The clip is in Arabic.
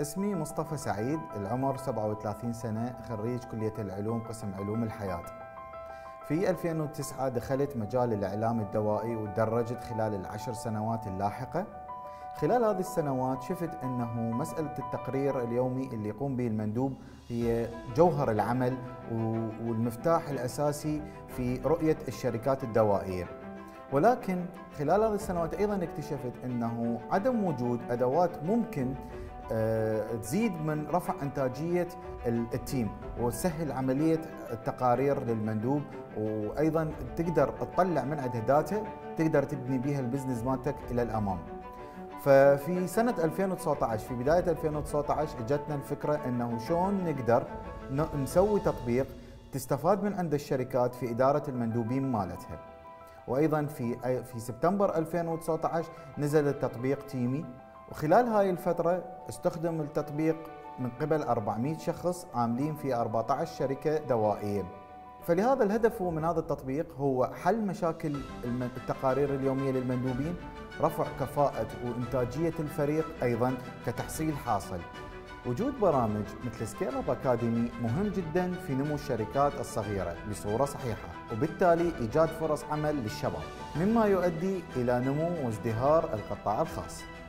اسمي مصطفى سعيد، العمر 37 سنة، خريج كلية العلوم قسم علوم الحياة. في 2009 دخلت مجال الإعلام الدوائي وتدرجت خلال العشر سنوات اللاحقة. خلال هذه السنوات شفت أنه مسألة التقرير اليومي اللي يقوم به المندوب هي جوهر العمل والمفتاح الأساسي في رؤية الشركات الدوائية. ولكن خلال هذه السنوات أيضا اكتشفت أنه عدم وجود أدوات ممكن تزيد من رفع إنتاجية التيم وتسهل عملية التقارير للمندوب، وأيضا تقدر تطلع من عندها داتا تقدر تبني بها البزنس مالتك إلى الأمام. ففي سنة 2019 في بداية 2019 اجتنا الفكرة انه شلون نقدر نسوي تطبيق تستفاد من عند الشركات في إدارة المندوبين مالتها. وايضا في سبتمبر 2019 نزل التطبيق تيمي، وخلال هاي الفترة استخدم التطبيق من قبل 400 شخص عاملين في 14 شركة دوائية. فلهذا الهدف من هذا التطبيق هو حل مشاكل التقارير اليومية للمندوبين، رفع كفاءة وإنتاجية الفريق، أيضا كتحصيل حاصل. وجود برامج مثل سكيل اب اكاديمي مهم جدا في نمو الشركات الصغيرة بصورة صحيحة، وبالتالي إيجاد فرص عمل للشباب، مما يؤدي إلى نمو وازدهار القطاع الخاص.